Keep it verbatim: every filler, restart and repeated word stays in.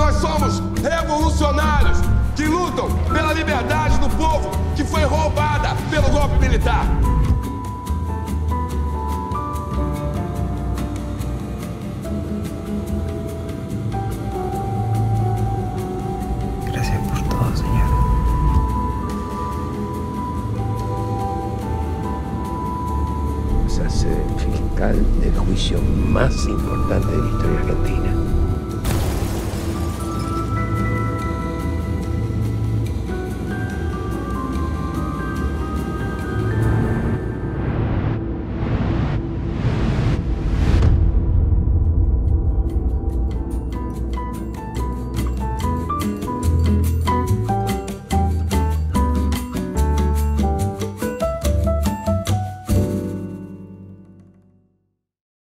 Nós somos revolucionários que lutam pela liberdade do povo que foi roubada pelo golpe militar. Gracias por todo, señor. Se hace fiscal del juicio más importante de la historia argentina.